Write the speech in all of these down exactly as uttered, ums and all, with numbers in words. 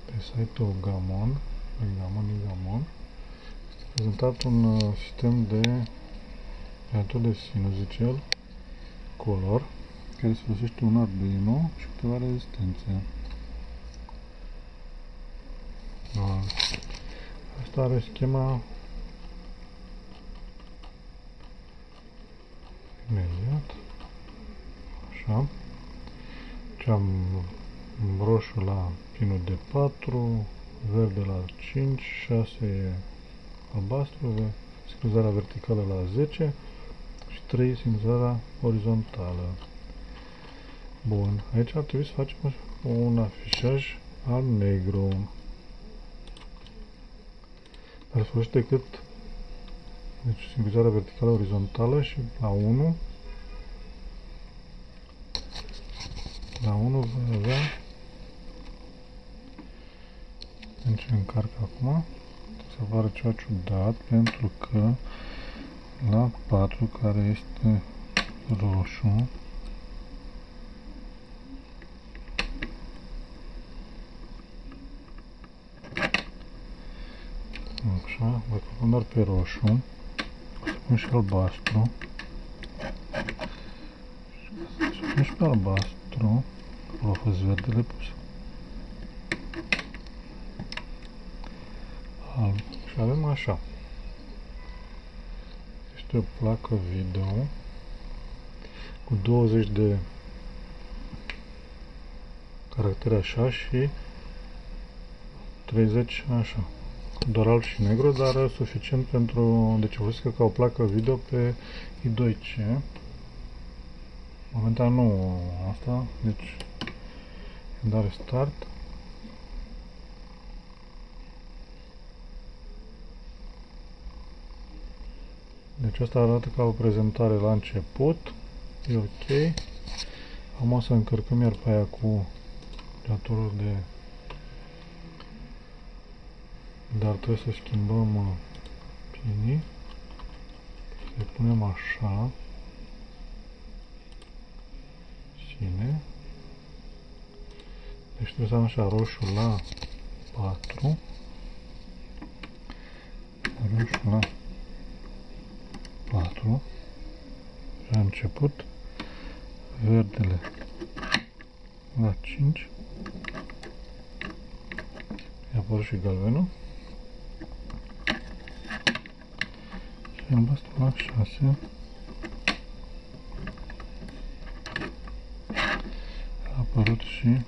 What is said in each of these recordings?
pe site-ul Gamon, Gamon, Gamon, este prezentat un uh, sistem de generator de sinuzicel color care se folosește un Arduino și câteva rezistențe. Asta are schema imediat. Așa. Deci am roșu la pinul de patru, verde la cinci, șase e albastru, sincronizarea verticală la zece și trei sincronizarea orizontală. Bun, aici ar trebui să facem un afișaj al negru. Dar se folosește decât deci sincronizarea verticală orizontală și la unu la unu voi avea, deci încarc acum, să apară ceva ciudat, pentru că la patru, care este roșu, așa, voi pun doar pe roșu, o să pun și albastru, și pun și pe albastru, acolo a fost verdele pus, alb, și avem așa, este o placă video cu douăzeci de caractere așa și treizeci așa. Doar alb și negru, dar suficient pentru, deci folosesc ca o placă video pe I doi C. Momentan nu asta, deci îmi dau restart. Deci asta arată ca o prezentare la început, e ok. Am o să încărcăm iar pe aia cu generatorul de, dar trebuie să schimbăm pinii, să-i punem așa, sine, deci trebuie să am așa roșu la patru, roșu la patru, și a început, verdele la cinci, i-a apărut și galbenul, și albastru la șase, a apărut și,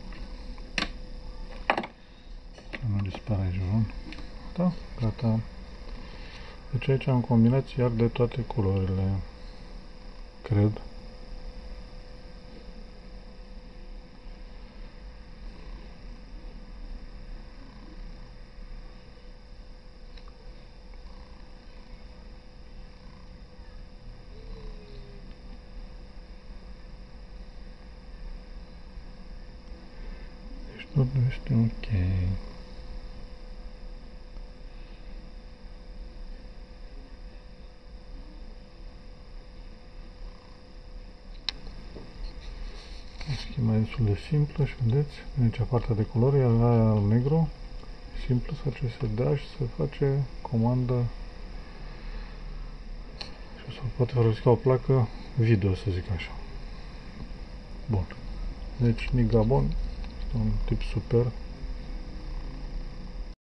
să nu dispare aici vreun, da, gata. Deci aici am combinat iar de toate culorile, cred. Deci totul este ok. Schema e destul de simplă și vedeți, aici partea de culori, iar la al negru, simplu, să face să dea și să face comandă și să poate folosi ca o placă video, să zic așa. Bun. Deci Gamon este un tip super.